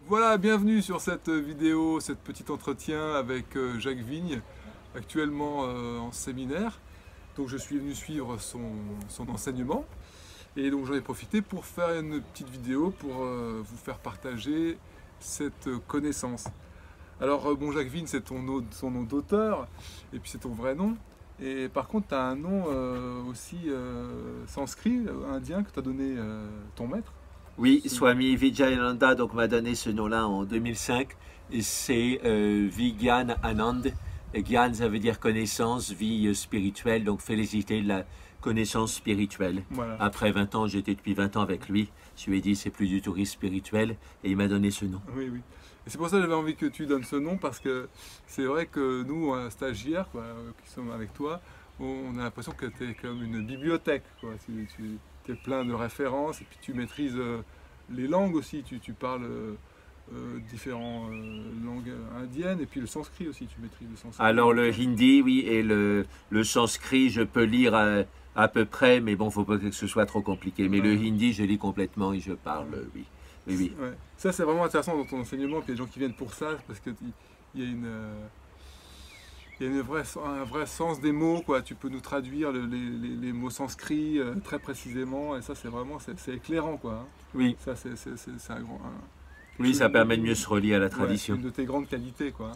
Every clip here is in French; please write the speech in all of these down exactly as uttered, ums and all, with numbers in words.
Voilà, bienvenue sur cette vidéo, cette petit entretien avec euh, Jacques Vigne, actuellement euh, en séminaire. Donc je suis venu suivre son, son enseignement et donc j'en ai profité pour faire une petite vidéo pour euh, vous faire partager cette connaissance. Alors euh, bon, Jacques Vigne, c'est ton, nom- son nom d'auteur et puis c'est ton vrai nom. Et par contre, tu as un nom euh, aussi euh, sanskrit, euh, indien, que t'as donné euh, ton maître. Oui, C'est- Swami Vijayananda donc m'a donné ce nom-là en deux mille cinq. Et c'est euh, Vigyan Anand. Et Gyan, ça veut dire connaissance, vie euh, spirituelle, donc féliciter de la connaissance spirituelle. Voilà. Après vingt ans, j'étais depuis vingt ans avec lui. Je lui ai dit c'est plus du tourisme spirituel et il m'a donné ce nom. Oui, oui. Et c'est pour ça que j'avais envie que tu donnes ce nom, parce que c'est vrai que nous, un stagiaire, quoi, euh, qui sommes avec toi, on a l'impression que tu es comme une bibliothèque, quoi. Tu, tu es plein de références et puis tu maîtrises euh, les langues aussi. Tu, tu parles euh, euh, différentes euh, langues indiennes et puis le sanskrit aussi, tu maîtrises le sanskrit. Alors le hindi, oui, et le, le sanskrit, je peux lire à, à peu près, mais bon, faut pas que ce soit trop compliqué. Mais le Ouais. hindi, je lis complètement et je parle, oui. Oui, oui. Ouais. Ça, c'est vraiment intéressant dans ton enseignement, puis il y a des gens qui viennent pour ça, parce qu'il y a une... euh, Il y a une vraie, un vrai sens des mots, quoi. Tu peux nous traduire le- les, les- les mots sanscrits euh, très précisément, et ça c'est vraiment c'est c'est éclairant, quoi. Hein. Oui, Ça c'est c'est- c'est- c'est un grand, un- quelque oui, chose ça de- permet de mieux se relier à la ouais, tradition. une de tes grandes qualités, quoi.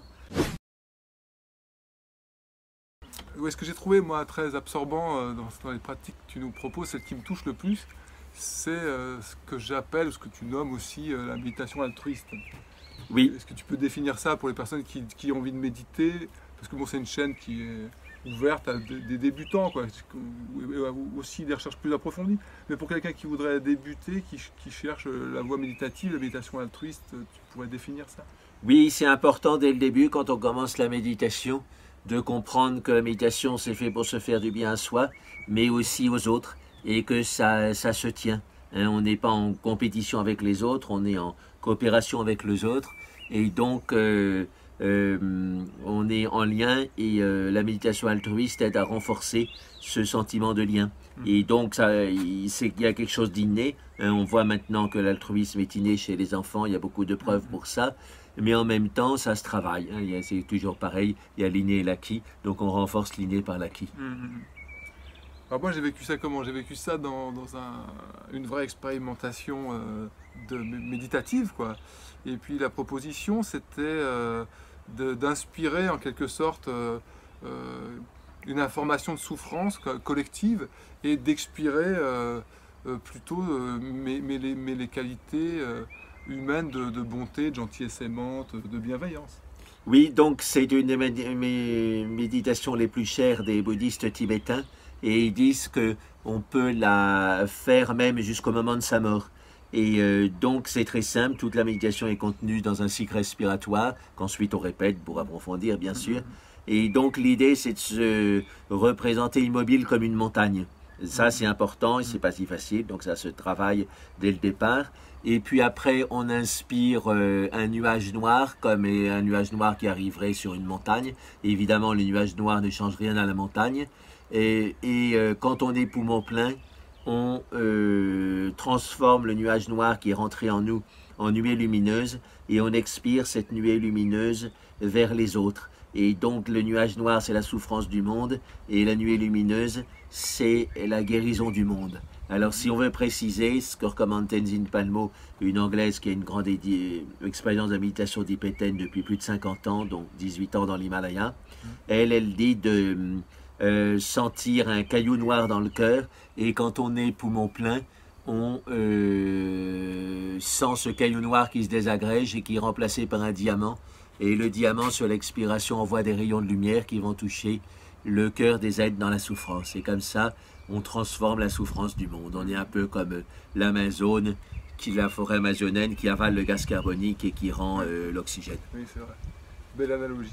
Ouais, ce que j'ai trouvé moi très absorbant euh, dans, dans les pratiques que tu nous proposes, celle qui me touche le plus, c'est euh, ce que j'appelle, ce que tu nommes aussi euh, la méditation altruiste. Oui, Est-ce que tu peux définir ça pour les personnes qui, qui ont envie de méditer? Parce que bon, c'est une chaîne qui est ouverte à des, des débutants, quoi, ou aussi des recherches plus approfondies. Mais pour quelqu'un qui voudrait débuter, qui, qui cherche la voie méditative, la méditation altruiste, tu pourrais définir ça? oui, c'est important dès le début, quand on commence la méditation, de comprendre que la méditation, c'est fait pour se faire du bien à soi, mais aussi aux autres, et que ça, ça se tient. Hein, on n'est pas en compétition avec les autres, on est en coopération avec les autres, et donc euh, euh, on est en lien, et euh, la méditation altruiste aide à renforcer ce sentiment de lien. Et donc, ça, il, c'est, il y a quelque chose d'inné. Hein, on voit maintenant que l'altruisme est inné chez les enfants, il y a beaucoup de preuves pour ça. Mais en même temps, ça se travaille. Hein, il y a- c'est toujours pareil, il y a l'inné et l'acquis. Donc, on renforce l'inné par l'acquis. Mhm. Alors moi j'ai vécu ça comment? J'ai vécu ça dans, dans un- une vraie expérimentation euh, de, méditative, quoi. Et puis la proposition c'était euh, de- d'inspirer en quelque sorte euh, euh, une information de souffrance co- collective et d'expirer euh, euh, plutôt euh, mais, mais les, mais les qualités euh, humaines de, de bonté, de gentillesse aimante, de bienveillance. Oui, donc c'est une des médi- mes méditations les plus chères des bouddhistes tibétains. Et ils disent que on peut la faire même jusqu'au moment de sa mort. Et euh, donc c'est très simple, toute la méditation est contenue dans un cycle respiratoire, qu'ensuite on répète pour approfondir bien sûr. Et donc l'idée c'est de se représenter immobile comme une montagne. Ça c'est important et c'est pas si facile, donc ça se travaille dès le départ. Et puis après on inspire euh, un nuage noir comme un nuage noir qui arriverait sur une montagne. Et évidemment le nuage noir ne change rien à la montagne. Et, et euh, quand on est poumon plein, on euh, transforme le nuage noir qui est rentré en nous en nuée lumineuse et on expire cette nuée lumineuse vers les autres. Et donc le nuage noir, c'est la souffrance du monde et la nuée lumineuse, c'est la guérison du monde. Alors si on veut préciser, ce que recommande Tenzin Palmo, une Anglaise qui a une grande expérience de méditation tibétaine depuis plus de cinquante ans, donc dix-huit ans dans l'Himalaya, elle, elle dit de euh, sentir un caillou noir dans le cœur, et quand on est poumon plein, on euh, sent ce caillou noir qui se désagrège et qui est remplacé par un diamant. Et le diamant, sur l'expiration, envoie des rayons de lumière qui vont toucher le cœur des êtres dans la souffrance. Et comme ça, on transforme la souffrance du monde. On est un peu comme l'Amazone, qui, la forêt amazonienne, qui avale le gaz carbonique et qui rend euh, l'oxygène. Oui, c'est vrai. Belle analogie.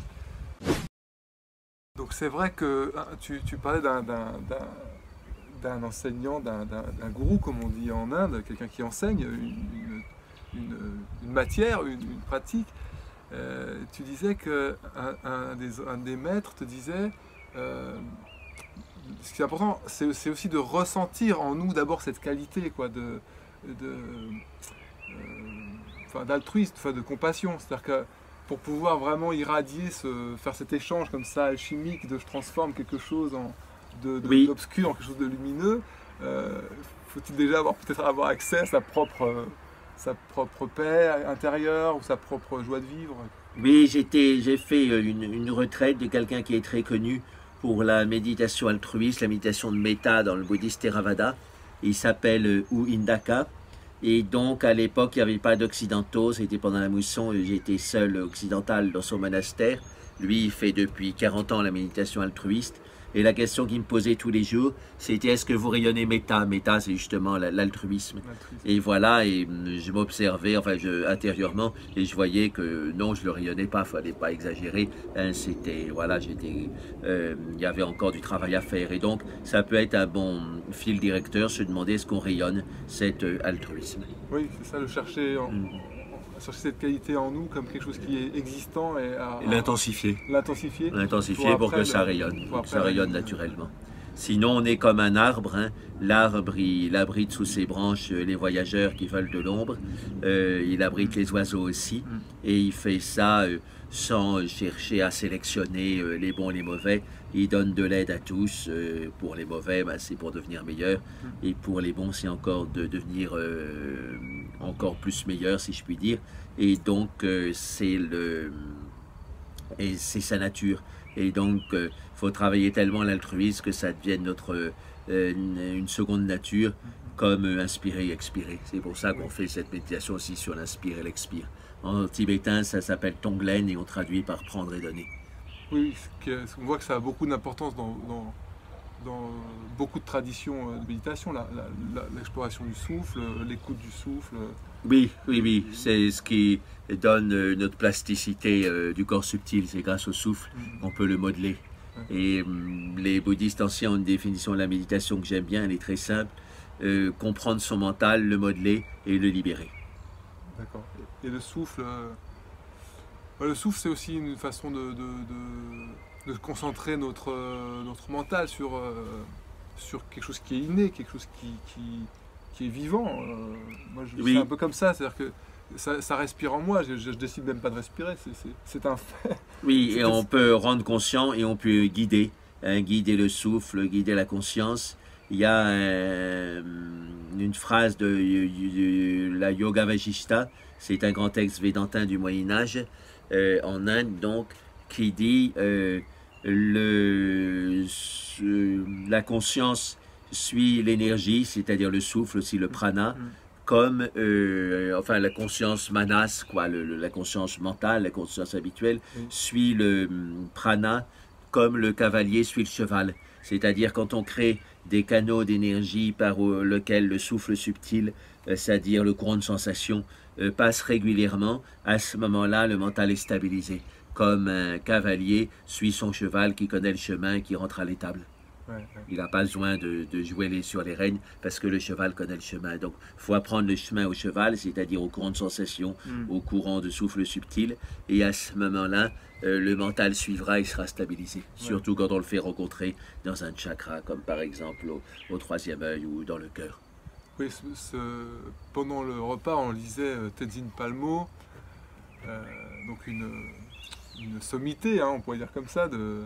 Donc c'est vrai que hein, tu, tu parlais d'un, d'un, d'un, d'un enseignant, d'un, d'un, d'un gourou, comme on dit en Inde, quelqu'un qui enseigne une, une, une, une matière, une, une pratique. Euh, tu disais qu'un un des, un des maîtres te disait, euh, ce qui est important, c'est, c'est aussi de ressentir en nous d'abord cette qualité, quoi, de, de, euh, enfin, d'altruisme, enfin, de compassion. C'est-à-dire que pour pouvoir vraiment irradier, ce, faire cet échange comme ça alchimique, de je transforme quelque chose en, de, de, Oui. d'obscur en quelque chose de lumineux, euh, faut-il déjà avoir peut-être avoir accès à sa propre, euh, sa propre paix intérieure ou sa propre joie de vivre. Oui, j'étais, j'ai fait une, une retraite de quelqu'un qui est très connu pour la méditation altruiste, la méditation de méta dans le bouddhiste Theravada. Il s'appelle U Indaka. Et donc, à l'époque, il n'y avait pas d'occidentaux. C'était pendant la mousson et j'étais seul occidental dans son monastère. Lui, il fait depuis quarante ans la méditation altruiste. Et la question qu'il me posait tous les jours, c'était est-ce que vous rayonnez méta? Méta, c'est justement l'altruisme. Et voilà, et je m'observais, enfin, je, intérieurement, et je voyais que non, je ne le rayonnais pas, il ne fallait pas exagérer. Hein, c'était, voilà, j'étais, euh, il y avait encore du travail à faire. Et donc, ça peut être un bon fil directeur, se demander est-ce qu'on rayonne cet euh, altruisme. Oui, c'est ça, le chercher en... Mm. chercher cette qualité en nous comme quelque chose qui est existant et à, Et l'intensifier. L'intensifier. L'intensifier pour, pour que le, ça rayonne, pour que ça rayonne naturellement. Sinon, on est comme un arbre. Hein. L'arbre, il abrite sous ses branches les voyageurs qui veulent de l'ombre. Euh, il abrite les oiseaux aussi. Et il fait ça euh, sans chercher à sélectionner euh, les bons et les mauvais. Il donne de l'aide à tous. Euh, pour les mauvais, ben, c'est pour devenir meilleur. Et pour les bons, c'est encore de devenir euh, encore plus meilleur, si je puis dire. Et donc, euh, c'est le... et c'est sa nature. Et donc, il euh, faut travailler tellement l'altruisme que ça devienne notre, euh, une, une seconde nature, comme euh, inspirer et expirer. C'est pour ça qu'on fait cette méditation aussi sur l'inspire et l'expire. En tibétain, ça s'appelle Tonglen et on traduit par prendre et donner. Oui, on voit que ça a beaucoup d'importance dans, dans, dans beaucoup de traditions de méditation, l'exploration du souffle, l'écoute du souffle. Oui, oui, oui, c'est ce qui donne euh, notre plasticité euh, du corps subtil, c'est grâce au souffle qu'on peut le modeler. Et hum, les bouddhistes anciens ont une définition de la méditation que j'aime bien, elle est très simple, euh, comprendre son mental, le modeler et le libérer. D'accord. Et le souffle, euh, le souffle c'est aussi une façon de, de, de, de concentrer notre, euh, notre mental sur, euh, sur quelque chose qui est inné, quelque chose qui... qui... qui est vivant. Euh, moi, je oui. suis un peu comme ça, c'est-à-dire que ça, ça respire en moi, je, je, je décide même pas de respirer, c'est un fait. Oui, et on peut rendre conscient et on peut guider, hein, guider le souffle, guider la conscience. Il y a euh, une phrase de, de, de la Yoga Vajishta, c'est un grand texte védantin du Moyen-Âge, euh, en Inde, donc, qui dit euh, le, la conscience suit l'énergie, c'est-à-dire le souffle, aussi le prana, mmh. comme euh, enfin la conscience manas, quoi, le, le, la conscience mentale, la conscience habituelle, mmh. suit le prana comme le cavalier suit le cheval. C'est-à-dire quand on crée des canaux d'énergie par lequel le souffle subtil, euh, c'est-à-dire le courant de sensation, euh, passe régulièrement, à ce moment-là, le mental est stabilisé. Comme un cavalier suit son cheval qui connaît le chemin, qui rentre à l'étable. Ouais, ouais. Il n'a pas besoin de, de jouer les, sur les rênes parce que le cheval connaît le chemin. Donc, il faut apprendre le chemin au cheval, c'est-à-dire au courant de sensation, mm. au courant de souffle subtil. Et à ce moment-là, euh, le mental suivra et sera stabilisé. Ouais. Surtout quand on le fait rencontrer dans un chakra, comme par exemple au, au troisième œil ou dans le cœur. Oui, ce, ce, pendant le repas, on lisait euh, Tenzin Palmo, euh, donc une, une sommité, hein, on pourrait dire comme ça, de...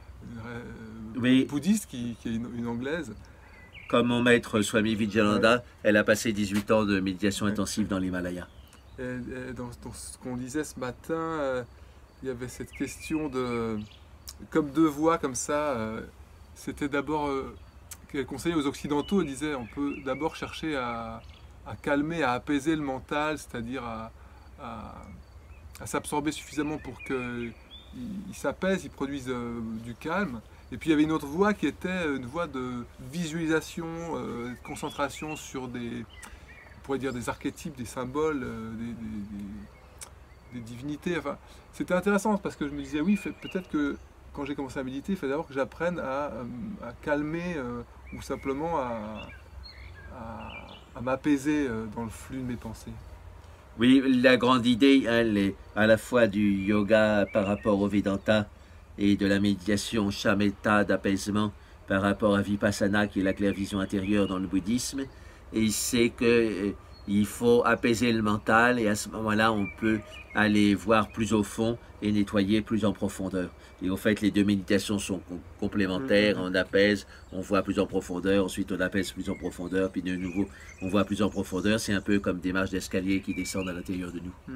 Une oui. bouddhiste qui, qui est une, une anglaise. Comme mon maître Swami Vijayananda, ouais. Elle a passé dix-huit ans de méditation ouais. intensive dans l'Himalaya. Et, et dans, dans ce qu'on disait ce matin, euh, il y avait cette question de, comme deux voies comme ça, euh, c'était d'abord, euh, qu'elle conseillait aux Occidentaux, elle disait on peut d'abord chercher à, à calmer, à apaiser le mental, c'est-à-dire à, à, à s'absorber suffisamment pour que ils s'apaisent, ils produisent euh, du calme. Et puis il y avait une autre voie qui était une voie de visualisation, euh, de concentration sur des, on pourrait dire des archétypes, des symboles, euh, des, des, des, des divinités. Enfin, c'était intéressant parce que je me disais oui, peut-être que quand j'ai commencé à méditer, il fallait d'abord que j'apprenne à, à calmer euh, ou simplement à, à, à m'apaiser euh, dans le flux de mes pensées. Oui, la grande idée, elle est à la fois du yoga par rapport au Vedanta et de la méditation Shamatha d'apaisement par rapport à Vipassana qui est la clairvision intérieure dans le bouddhisme. Et c'est que Il faut apaiser le mental et à ce moment-là, on peut aller voir plus au fond et nettoyer plus en profondeur. Et au fait, les deux méditations sont com complémentaires. On apaise, on voit plus en profondeur, ensuite on apaise plus en profondeur, puis de nouveau, on voit plus en profondeur. C'est un peu comme des marches d'escalier qui descendent à l'intérieur de nous.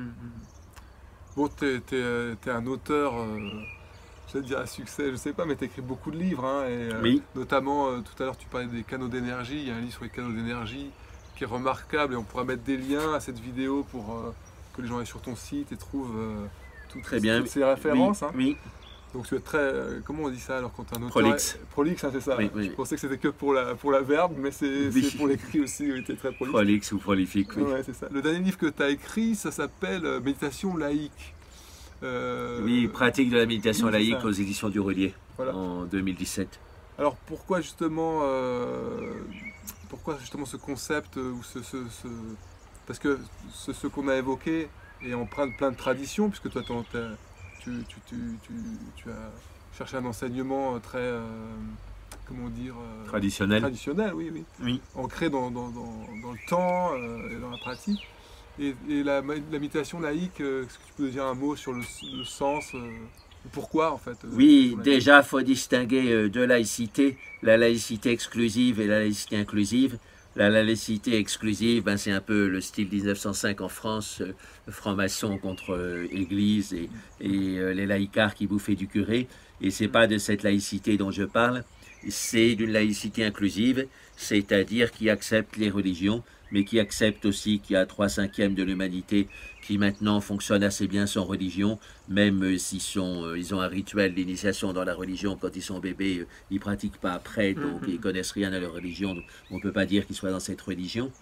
Bon, tu es, es, es un auteur, euh, je vais dire à succès, je sais pas, mais tu écris beaucoup de livres. Hein, et, euh, Oui. Notamment, euh, tout à l'heure, tu parlais des canaux d'énergie. Il y a un livre sur les canaux d'énergie qui est remarquable et on pourra mettre des liens à cette vidéo pour euh, que les gens aillent sur ton site et trouvent euh, tout, Très bien. toutes ces références. Oui, hein. oui. Donc tu es très, euh, comment on dit ça alors quand tu es un auteur Prolixe. Prolixe, hein, c'est ça. Oui, oui. Je pensais que c'était que pour la, pour la verbe, mais c'est Oui. pour l'écrit aussi, oui, tu es très prolixe. Prolixe ou prolifique, oui. Ouais, c'est ça. Le dernier livre que tu as écrit, ça s'appelle euh, Méditation laïque. Euh, Oui, pratique de la méditation oui, laïque aux éditions du Relier, voilà. En deux mille dix-sept. Alors pourquoi justement, euh, pourquoi justement ce concept ou ce, ce, ce... parce que ce, ce qu'on a évoqué est empreint de plein de traditions, puisque toi tu, tu, tu, tu, tu as cherché un enseignement très, euh, comment dire, euh, Traditionnel. Traditionnel, oui, oui. Oui. Ancré dans, dans, dans, dans le temps euh, et dans la pratique. Et, et la, la méditation laïque, euh, est-ce que tu peux dire un mot sur le, le sens euh, pourquoi en fait euh, Oui, déjà, il faut distinguer euh, deux laïcités, la laïcité exclusive et la laïcité inclusive. La laïcité exclusive, ben, c'est un peu le style mille neuf cent cinq en France, euh, franc-maçon contre euh, Église et, et euh, les laïcards qui bouffaient du curé. Et c'est pas de cette laïcité dont je parle, c'est d'une laïcité inclusive, c'est-à-dire qui accepte les religions, mais qui accepte aussi qu'il y a trois cinquièmes de l'humanité qui maintenant fonctionne assez bien sans religion, même s'ils sont, euh, ils ont un rituel d'initiation dans la religion quand ils sont bébés, euh, ils ne pratiquent pas après, donc ils ne connaissent rien à leur religion, donc on ne peut pas dire qu'ils soient dans cette religion.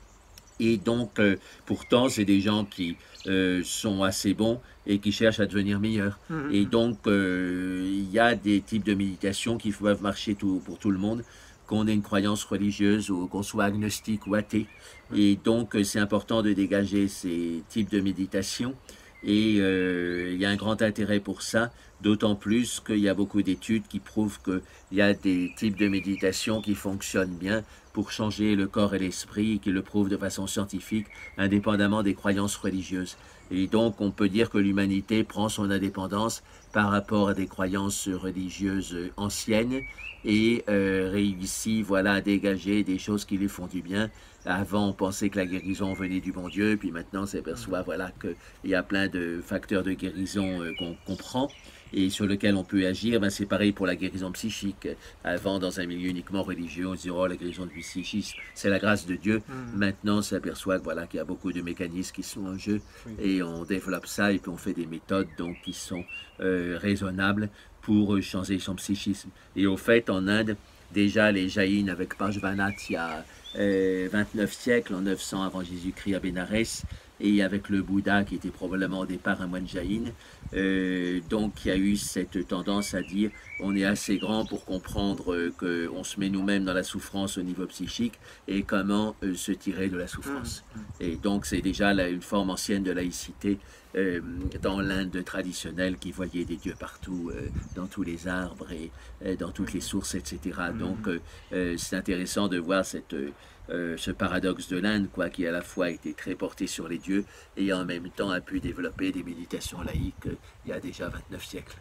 Et donc, euh, pourtant, c'est des gens qui euh, sont assez bons et qui cherchent à devenir meilleurs. Mmh. Et donc, euh, il y a des types de méditation qui peuvent marcher tout, pour tout le monde, qu'on ait une croyance religieuse ou qu'on soit agnostique ou athée. Et donc, c'est important de dégager ces types de méditation. Et euh, il y a un grand intérêt pour ça, d'autant plus qu'il y a beaucoup d'études qui prouvent qu'il y a des types de méditation qui fonctionnent bien pour changer le corps et l'esprit, et qui le prouvent de façon scientifique, indépendamment des croyances religieuses. Et donc, on peut dire que l'humanité prend son indépendance par rapport à des croyances religieuses anciennes et euh, réussit voilà, à dégager des choses qui lui font du bien. Avant, on pensait que la guérison venait du bon Dieu, puis maintenant, on s'aperçoit voilà, qu'il y a plein de facteurs de guérison euh, qu'on comprend et sur lesquels on peut agir. Ben, c'est pareil pour la guérison psychique. Avant, dans un milieu uniquement religieux, on se dit « Oh, la guérison du psychisme, c'est la grâce de Dieu. Mmh. » Maintenant, on s'aperçoit voilà, qu'il y a beaucoup de mécanismes qui sont en jeu oui. Et on développe ça et puis on fait des méthodes donc, qui sont euh, raisonnables pour changer son psychisme. Et au fait, en Inde, déjà les Jaïnes avec Pashvanath, il y a euh, vingt-neuf siècles, en neuf cents avant Jésus-Christ à Bénarès, et avec le Bouddha qui était probablement au départ un moine jaïne. Euh, donc il y a eu cette tendance à dire on est assez grand pour comprendre euh, qu'on se met nous-mêmes dans la souffrance au niveau psychique et comment euh, se tirer de la souffrance. Et donc c'est déjà là, une forme ancienne de laïcité euh, dans l'Inde traditionnelle qui voyait des dieux partout, euh, dans tous les arbres et euh, dans toutes les sources, et cetera. Donc euh, euh, c'est intéressant de voir cette... Euh, Euh, ce paradoxe de l'Inde, quoi, qui à la fois a été très porté sur les dieux et en même temps a pu développer des méditations laïques euh, il y a déjà vingt-neuf siècles.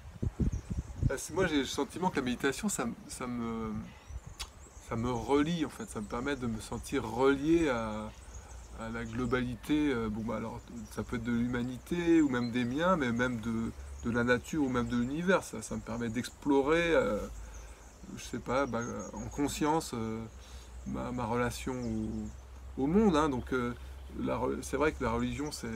Moi j'ai le sentiment que la méditation ça, ça, me, ça me relie en fait, ça me permet de me sentir relié à, à la globalité, bon bah alors ça peut être de l'humanité ou même des miens, mais même de, de la nature ou même de l'univers, ça, ça me permet d'explorer, euh, je sais pas, bah, en conscience, euh, Ma, ma relation au, au monde, hein. Donc euh, c'est vrai que la religion c'est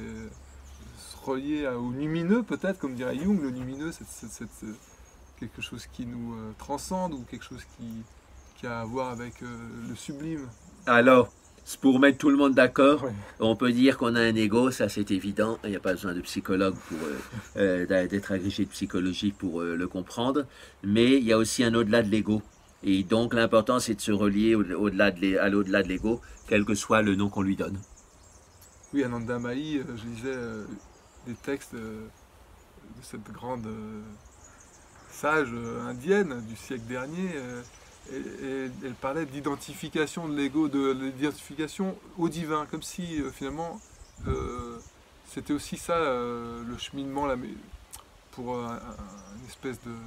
se relier à, au lumineux peut-être, comme dirait Jung, le lumineux c'est quelque chose qui nous euh, transcende ou quelque chose qui, qui a à voir avec euh, le sublime. Alors, pour mettre tout le monde d'accord, ouais. On peut dire qu'on a un ego, ça c'est évident, il n'y a pas besoin de psychologue pour euh, euh, d'être agrégé de psychologie pour euh, le comprendre, mais il y a aussi un au-delà de l'ego. Et donc l'important c'est de se relier au-delà de à l'au-delà de l'ego, quel que soit le nom qu'on lui donne. Oui, à Nanda Mahi, je lisais euh, des textes euh, de cette grande euh, sage euh, indienne du siècle dernier, euh, et, et elle parlait d'identification de l'ego, de l'identification au divin, comme si euh, finalement euh, c'était aussi ça euh, le cheminement là, mais pour un, un, une espèce de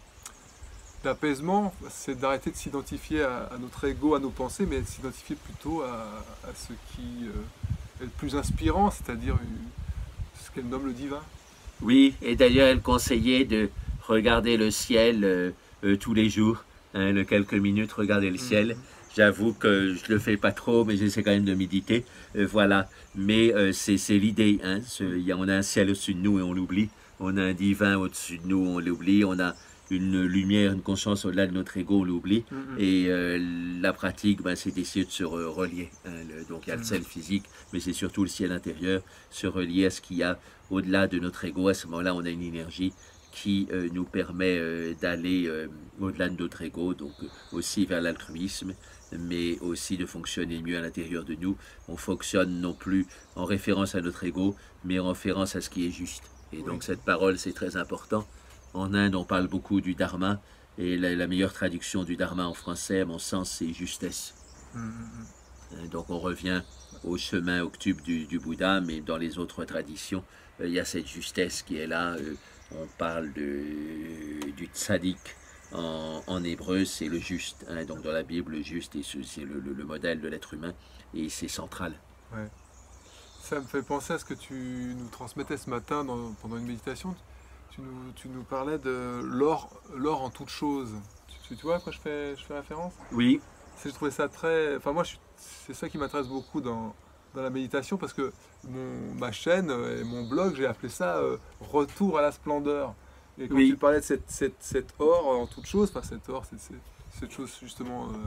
d'apaisement, c'est d'arrêter de s'identifier à, à notre ego, à nos pensées, mais de s'identifier plutôt à, à ce qui euh, est le plus inspirant, c'est-à-dire ce qu'elle nomme le divin. Oui, et d'ailleurs elle conseillait de regarder le ciel euh, euh, tous les jours, hein, le quelques minutes, regarder le ciel. Mmh. J'avoue que je le fais pas trop, mais j'essaie quand même de méditer, euh, voilà. Mais euh, c'est l'idée, hein, on a un ciel au-dessus de nous et on l'oublie, on a un divin au-dessus de nous, on l'oublie, on a une lumière, une conscience au-delà de notre ego, on l'oublie. Mmh. Et euh, la pratique, ben, c'est d'essayer de se relier. Hein, le, donc il y a le ciel physique, mais c'est surtout le ciel intérieur, se relier à ce qu'il y a au-delà de notre ego. À ce moment-là, on a une énergie qui euh, nous permet euh, d'aller euh, au-delà de notre ego, donc euh, aussi vers l'altruisme, mais aussi de fonctionner mieux à l'intérieur de nous. On fonctionne non plus en référence à notre ego, mais en référence à ce qui est juste. Et donc oui. Cette parole, c'est très important. En Inde, on parle beaucoup du dharma, et la, la meilleure traduction du dharma en français, à mon sens, c'est justesse. Mm-hmm. Donc on revient au chemin octuple du, du Bouddha, mais dans les autres traditions, euh, il y a cette justesse qui est là. Euh, on parle de, du tzaddik en, en hébreu, c'est le juste. Hein, donc dans la Bible, le juste, c'est le, le, le modèle de l'être humain, et c'est central. Ouais. Ça me fait penser à ce que tu nous transmettais ce matin dans, pendant une méditation. Tu nous, tu nous parlais de l'or en toute chose. Tu, tu vois à quoi je fais, je fais référence? Oui. Je trouvais ça très... Enfin moi, c'est ça qui m'intéresse beaucoup dans, dans la méditation, parce que mon, ma chaîne et mon blog, j'ai appelé ça euh, « Retour à la splendeur ». Et quand oui. tu parlais de cette, cette, cette or en toute chose, enfin cette or, c'est cette chose justement, euh,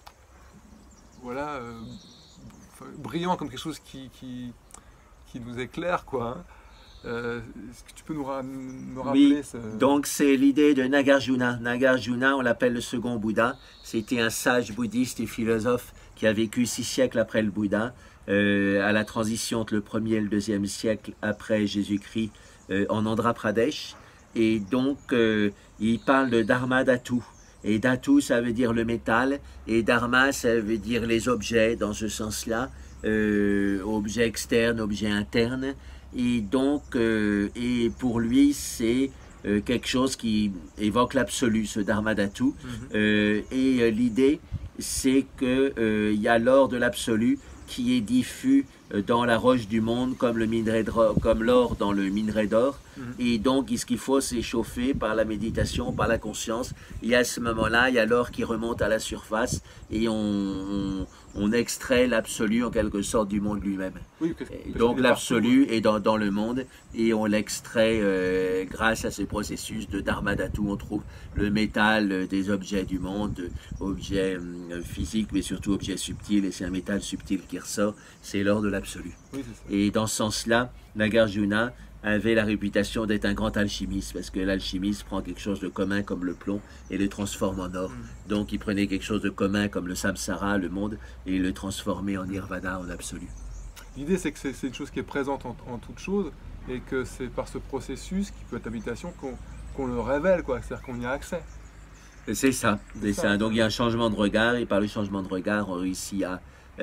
voilà, euh, brillant comme quelque chose qui, qui, qui nous éclaire, quoi. Hein. Euh, Est-ce que tu peux nous, ra nous rappeler oui, ce... donc c'est l'idée de Nagarjuna. Nagarjuna, on l'appelle le second Bouddha. C'était un sage bouddhiste et philosophe qui a vécu six siècles après le Bouddha, euh, à la transition entre le premier et le deuxième siècle après Jésus-Christ, euh, en Andhra Pradesh. Et donc, euh, il parle de Dharma Dhatu. Et Dhatu, ça veut dire le métal, et Dharma, ça veut dire les objets, dans ce sens-là, euh, objets externes, objets internes. Et donc, euh, et pour lui, c'est euh, quelque chose qui évoque l'absolu, ce Dharma Dhatu. Mm-hmm. euh, et euh, l'idée, c'est qu'il euh, y a l'or de l'absolu qui est diffus dans la roche du monde, comme le minerai d'or, comme l'or dans le minerai d'or. Mm-hmm. Et donc, ce qu'il faut, c'est chauffer par la méditation, par la conscience. Et à ce moment-là, il y a l'or qui remonte à la surface et on, on, on extrait l'absolu en quelque sorte du monde lui-même. Oui, donc l'absolu est dans, dans le monde et on l'extrait euh, grâce à ce processus de Dharma Dhatu. On trouve le métal euh, des objets du monde, objets euh, physiques, mais surtout objets subtils, et c'est un métal subtil qui ressort, c'est l'or de l'absolu. Oui, et dans ce sens-là, Nagarjuna avait la réputation d'être un grand alchimiste, parce que l'alchimiste prend quelque chose de commun comme le plomb et le transforme en or. Mm. Donc il prenait quelque chose de commun comme le samsara, le monde, et il le transformait en nirvana, en absolu. L'idée, c'est que c'est une chose qui est présente en, en toute chose, et que c'est par ce processus, qui peut être habitation, qu'on qu'on le révèle, c'est-à-dire qu'on y a accès. C'est ça, c'est ça. ça. Donc il y a un changement de regard, et par le changement de regard, on réussit à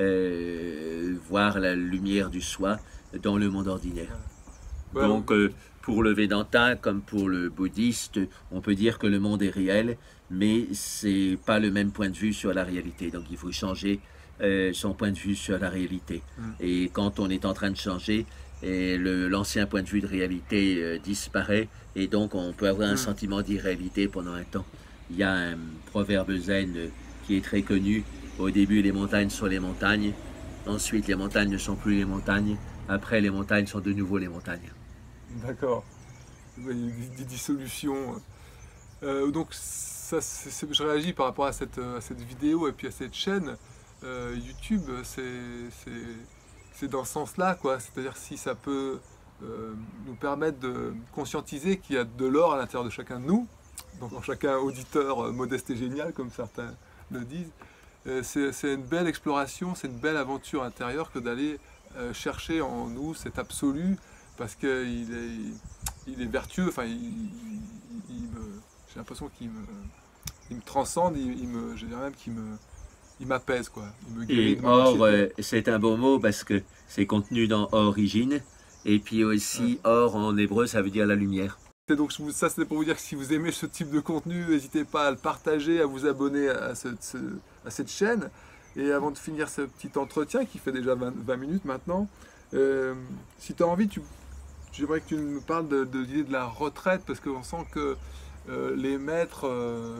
euh, voir la lumière du soi dans le monde ordinaire. Ouais. Donc, euh, pour le Vedanta, comme pour le bouddhiste, on peut dire que le monde est réel, mais c'est pas le même point de vue sur la réalité. Donc, il faut changer euh, son point de vue sur la réalité. Mm. Et quand on est en train de changer, l'ancien point de vue de réalité euh, disparaît, et donc on peut avoir un mm. sentiment d'irréalité pendant un temps. Il y a un proverbe zen qui est très connu. Au début, les montagnes sont les montagnes. Ensuite, les montagnes ne sont plus les montagnes. Après, les montagnes sont de nouveau les montagnes. D'accord. Des, des dissolutions. Euh, donc, ça, je réagis par rapport à cette, à cette vidéo et puis à cette chaîne euh, YouTube. C'est dans ce sens-là, quoi. C'est-à-dire si ça peut euh, nous permettre de conscientiser qu'il y a de l'or à l'intérieur de chacun de nous, donc en chacun auditeur euh, modeste et génial, comme certains le disent. Euh, c'est une belle exploration, c'est une belle aventure intérieure que d'aller euh, chercher en nous cet absolu, parce qu'il est, il est vertueux, enfin, il, il, il j'ai l'impression qu'il me, il me transcende, il, il me, je dirais même qu'il me, il m'apaise, quoi. Il me guérit Et de mon or, anxiété. euh, c'est un beau mot parce que c'est contenu dans origine. Et puis aussi, Ouais. or en hébreu, ça veut dire la lumière. Et donc je vous- ça c'est pour vous dire que si vous aimez ce type de contenu, n'hésitez pas à le partager, à vous abonner à, ce- ce- à cette chaîne. Et avant de finir ce petit entretien qui fait déjà vingt, vingt minutes maintenant, euh, si tu as envie, tu, j'aimerais que tu me parles de, de l'idée de la retraite, parce qu'on sent que euh, les maîtres, euh,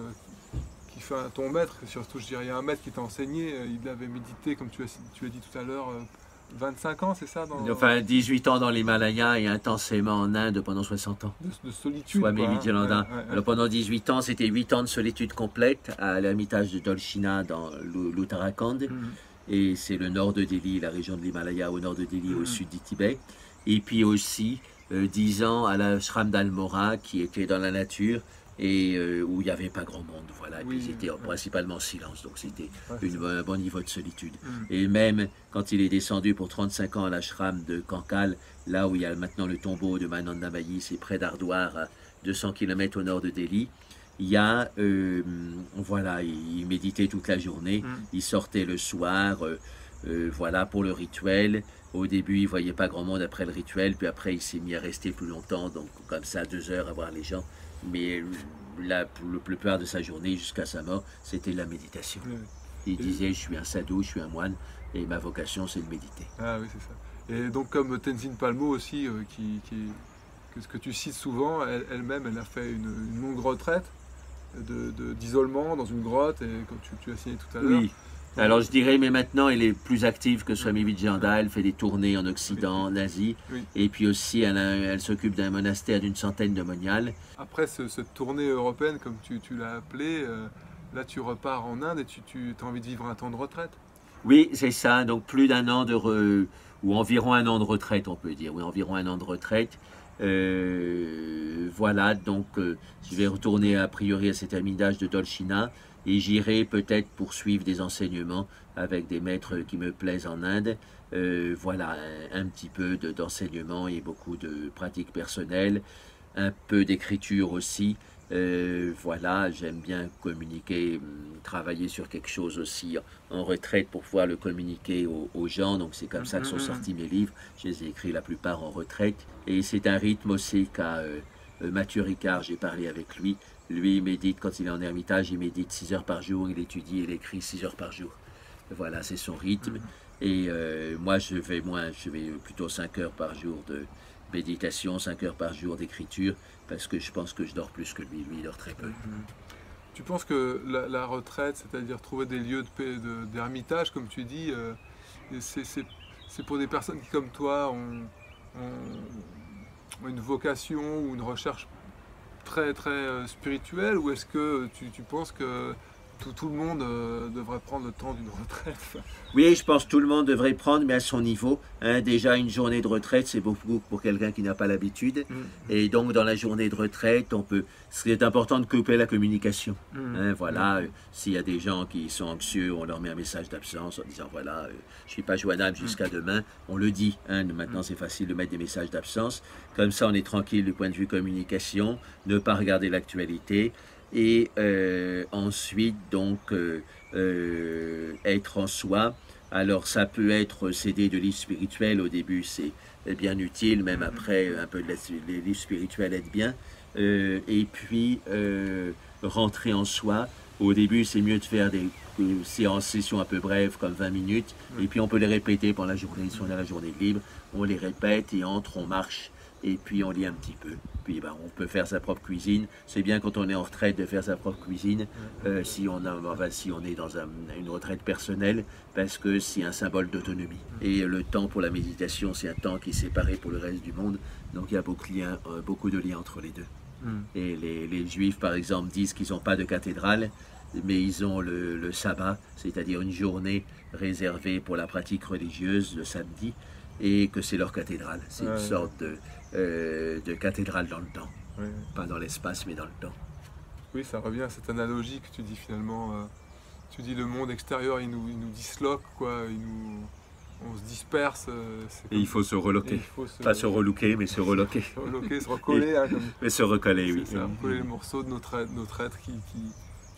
qui fait un- ton maître, surtout je dirais il y a un maître qui t'a enseigné, euh, il avait médité, comme tu as, tu as dit tout à l'heure, euh, vingt-cinq ans, c'est ça dans, Enfin, dix-huit ans dans l'Himalaya et intensément en Inde pendant soixante ans. de, de solitude. Swami quoi, hein. Vivekananda. Ouais, ouais, ouais. Alors pendant dix-huit ans, c'était huit ans de solitude complète à l'ermitage de Dolshina dans l'U- l'Uttarakhand. Mhm. Et c'est le nord de Delhi, la région de l'Himalaya au nord de Delhi, au Mhm. sud du Tibet. Et puis aussi euh, dix ans à la Shram d'Almora qui était dans la nature et euh, où il n'y avait pas grand monde. Voilà. Et Oui, puis c'était ouais. principalement silence, donc c'était Ouais, une- un bon niveau de solitude. Mhm. Et même quand il est descendu pour trente-cinq ans à l'ashram de Kankal, là où il y a maintenant le tombeau de Mananda Mayi, c'est près d'Ardwar, à deux cents kilomètres au nord de Delhi, il y a, euh, voilà, il méditait toute la journée, Mhm. il sortait le soir, euh, euh, voilà, pour le rituel. Au début, il ne voyait pas grand monde après le rituel, puis après, il s'est mis à rester plus longtemps, donc comme ça, deux heures à voir les gens. Mais la, la plupart de sa journée, jusqu'à sa mort, c'était la méditation. Oui, oui. Il disait, je suis un sadhu, je suis un moine, et ma vocation, c'est de méditer. Ah oui, c'est ça. Et donc comme Tenzin Palmo aussi, euh, qui, qui- que ce que tu cites souvent, elle- elle-même, elle, a fait une, une longue retraite de- de- d'isolement dans une grotte, et comme tu, tu as signé tout à l'heure. Oui. Alors je dirais, mais maintenant, elle est plus active que Swami Vivekananda. Elle fait des tournées en Occident, en Asie, Oui. et puis aussi, elle, a- elle s'occupe d'un monastère d'une centaine de moniales. Après ce- cette tournée européenne, comme tu, tu l'as appelée, euh, là tu repars en Inde et tu, tu as envie de vivre un temps de retraite. Oui, c'est ça. Donc plus d'un an de re- ou environ un an de retraite, on peut dire. Oui, environ un an de retraite. Euh, voilà. Donc euh, je vais retourner a priori à cet ermitage de Dolshina et j'irai peut-être poursuivre des enseignements avec des maîtres qui me plaisent en Inde. Euh, voilà, un, un petit peu de- d'enseignement et beaucoup de pratiques personnelles, un peu d'écriture aussi. Euh, voilà, j'aime bien communiquer, hum, travailler sur quelque chose aussi en retraite pour pouvoir le communiquer aux, aux gens. Donc c'est comme ça que sont sortis mes livres. Je les ai écrits la plupart en retraite. Et c'est un rythme aussi qu'a euh, euh, Mathieu Ricard, j'ai parlé avec lui. Lui, il médite quand il est en ermitage, il médite six heures par jour, il étudie et il écrit six heures par jour. Voilà, c'est son rythme. Et euh, moi, je vais moins, je vais plutôt cinq heures par jour de méditation, cinq heures par jour d'écriture, parce que je pense que je dors plus que lui. Lui, il dort très peu. Tu penses que la, la retraite, c'est-à-dire trouver des lieux de paix, de- d'ermitage, comme tu dis, euh, c'est c'est- c'est pour des personnes qui, comme toi, ont, ont- ont une vocation ou une recherche très très euh, spirituelle, ou est-ce que tu, tu penses que tout, tout le monde euh, devrait prendre le temps d'une retraite? Oui, je pense que tout le monde devrait prendre, mais à son niveau. Hein, déjà, une journée de retraite, c'est beaucoup pour quelqu'un qui n'a pas l'habitude. Et donc, dans la journée de retraite, on peut. C'est important de couper la communication. Hein, voilà, euh, s'il y a des gens qui sont anxieux, on leur met un message d'absence en disant voilà, euh, je ne suis pas joignable jusqu'à demain. On le dit. Hein, maintenant, c'est facile de mettre des messages d'absence. Comme ça, on est tranquille du point de vue communication, ne pas regarder l'actualité. Et euh, ensuite, donc, euh, euh, être en soi. Alors, ça peut être céder de livres spirituels. Au début, c'est bien utile. Même après, un peu de la, les livres spirituels aident bien. Euh, et puis, euh, rentrer en soi. Au début, c'est mieux de faire des euh, séances, sessions un peu brèves, comme vingt minutes. Et puis, on peut les répéter pendant la journée. Si on a la journée libre, on les répète et entre, on marche. Et puis, on lit un petit peu. Puis, ben, on peut faire sa propre cuisine. C'est bien quand on est en retraite de faire sa propre cuisine. Euh, si, on a, enfin, si on est dans un, une retraite personnelle, parce que c'est un symbole d'autonomie. Et le temps pour la méditation, c'est un temps qui est séparé pour le reste du monde. Donc, il y a beaucoup de liens, euh, beaucoup de liens entre les deux. Et les, les juifs, par exemple, disent qu'ils n'ont pas de cathédrale, mais ils ont le, le sabbat, c'est-à-dire une journée réservée pour la pratique religieuse le samedi, et que c'est leur cathédrale. C'est Ouais, une ouais. sorte de, euh, de cathédrale dans le temps. Oui, Pas dans l'espace, mais dans le temps. oui, ça revient à cette analogie que tu dis finalement. euh, tu dis le monde extérieur, il nous, il nous disloque, quoi. Il nous, on se disperse. euh, c'est Et comme- il faut se et reloquer. il faut se, Pas se relooker, mais se reloquer. se reloquer, se recoller. hein, comme- Mais se recoller, oui. C'est ça, recoller le morceau de notre être, notre être qui, qui,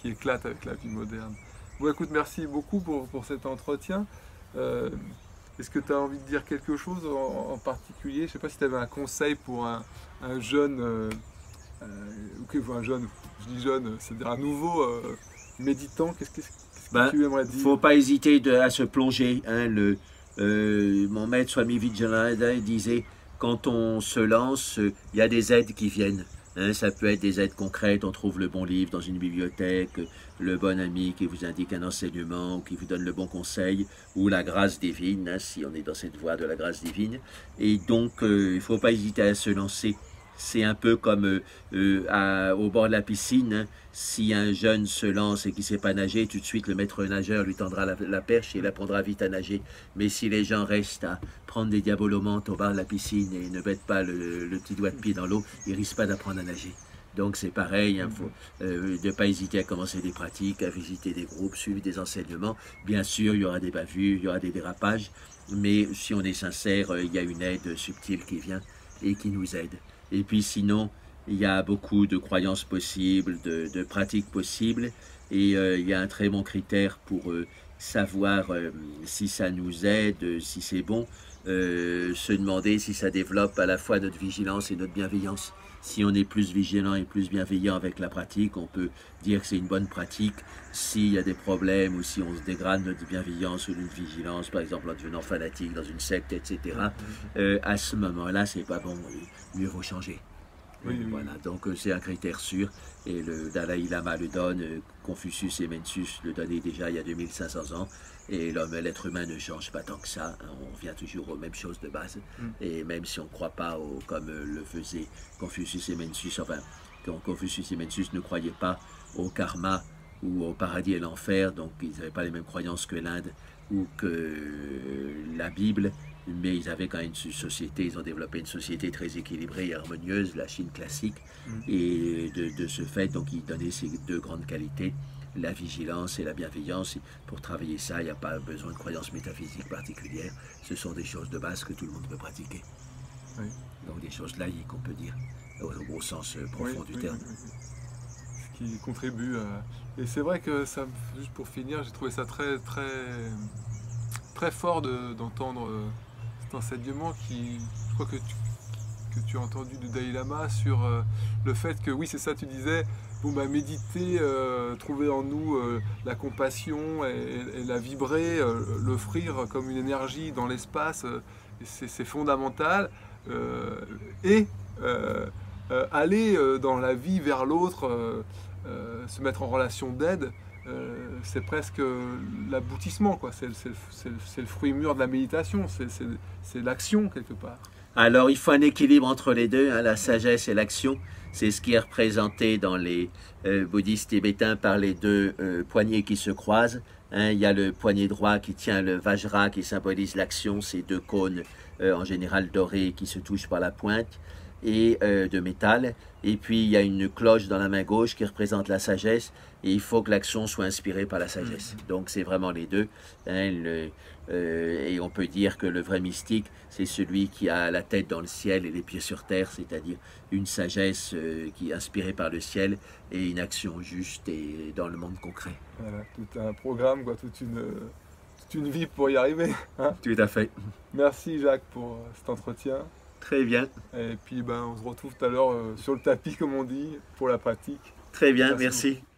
qui éclate avec la vie moderne. Bon, écoute, merci beaucoup pour, pour cet entretien. Euh, Est-ce que tu as envie de dire quelque chose en, en particulier? Je ne sais pas si tu avais un conseil pour un, un jeune, euh, euh, ou un jeune, je dis jeune, c'est-à-dire un nouveau euh, méditant. Qu'est-ce qu'est-ce que Ben, tu aimerais dire? Il ne faut pas hésiter de, à se plonger. Hein, le, euh, mon maître Swami Vijayananda disait, quand on se lance, il y a des aides qui viennent. Hein, ça peut être des aides concrètes, on trouve le bon livre dans une bibliothèque, le bon ami qui vous indique un enseignement, ou qui vous donne le bon conseil, ou la grâce divine, hein, si on est dans cette voie de la grâce divine. Et donc, euh, il ne faut pas hésiter à se lancer. C'est un peu comme euh, euh, à, au bord de la piscine, hein. Si un jeune se lance et qui ne sait pas nager, tout de suite le maître nageur lui tendra la, la perche et il apprendra vite à nager. Mais si les gens restent à prendre des diabolomantes au bord de la piscine et ne mettent pas le, le petit doigt de pied dans l'eau, ils ne risquent pas d'apprendre à nager. Donc c'est pareil, il hein, faut euh, ne pas hésiter à commencer des pratiques, à visiter des groupes, suivre des enseignements. Bien sûr, il y aura des bavures, il y aura des dérapages, mais si on est sincère, euh, il y a une aide subtile qui vient et qui nous aide. Et puis sinon, il y a beaucoup de croyances possibles, de, de pratiques possibles, et euh, il y a un très bon critère pour euh, savoir euh, si ça nous aide, si c'est bon, euh, se demander si ça développe à la fois notre vigilance et notre bienveillance. Si on est plus vigilant et plus bienveillant avec la pratique, on peut dire que c'est une bonne pratique. S'il y a des problèmes ou si on se dégrade notre bienveillance ou notre vigilance, par exemple en devenant fanatique dans une secte, et cetera, euh, à ce moment-là, c'est pas bon, mieux vaut changer. Oui, oui. Voilà, donc euh, c'est un critère sûr et le Dalai Lama le donne, euh, Confucius et Mencius le donnaient déjà il y a deux mille cinq cents ans et l'homme, l'être humain ne change pas tant que ça, hein, on revient toujours aux mêmes choses de base mm. Et même si on ne croit pas au, comme euh, le faisaient Confucius et Mencius, enfin quand Confucius et Mencius ne croyaient pas au karma ou au paradis et l'enfer, donc ils n'avaient pas les mêmes croyances que l'Inde ou que euh, la Bible. Mais ils avaient quand même une société, ils ont développé une société très équilibrée et harmonieuse, la Chine classique, mmh. Et de, de ce fait, donc ils donnaient ces deux grandes qualités, la vigilance et la bienveillance. Et pour travailler ça, il n'y a pas besoin de croyances métaphysiques particulières, ce sont des choses de base que tout le monde peut pratiquer. Oui. Donc des choses laïques, on peut dire, au, au sens profond oui, du oui, terme. Oui, oui. Ce qui contribue à... Et c'est vrai que, ça, juste pour finir, j'ai trouvé ça très, très, très fort d'entendre... De, enseignement qui, je crois que tu, que tu as entendu de Dalai Lama sur euh, le fait que, oui c'est ça tu disais, bon bah méditer, euh, trouver en nous euh, la compassion et, et la vibrer, euh, l'offrir comme une énergie dans l'espace, euh, c'est fondamental, euh, et euh, euh, aller euh, dans la vie vers l'autre, euh, euh, se mettre en relation d'aide. Euh, c'est presque l'aboutissement, quoi. C'est le, le fruit mûr de la méditation, c'est l'action quelque part. Alors il faut un équilibre entre les deux, hein, la sagesse et l'action. C'est ce qui est représenté dans les euh, bouddhistes tibétains par les deux euh, poignets qui se croisent. Hein, il y a le poignet droit qui tient le vajra qui symbolise l'action, ces deux cônes euh, en général dorés qui se touchent par la pointe et euh, de métal, et puis il y a une cloche dans la main gauche qui représente la sagesse, et il faut que l'action soit inspirée par la sagesse. Mmh. Donc c'est vraiment les deux, hein, le, euh, et on peut dire que le vrai mystique, c'est celui qui a la tête dans le ciel et les pieds sur terre, c'est-à-dire une sagesse euh, qui est inspirée par le ciel et une action juste et dans le monde concret. Voilà, tout un programme, quoi, toute une, toute une vie pour y arriver. Hein. Tout à fait. Merci Jacques pour cet entretien. Très bien. Et puis ben, on se retrouve tout à l'heure euh, sur le tapis, comme on dit, pour la pratique. Très bien, merci. merci.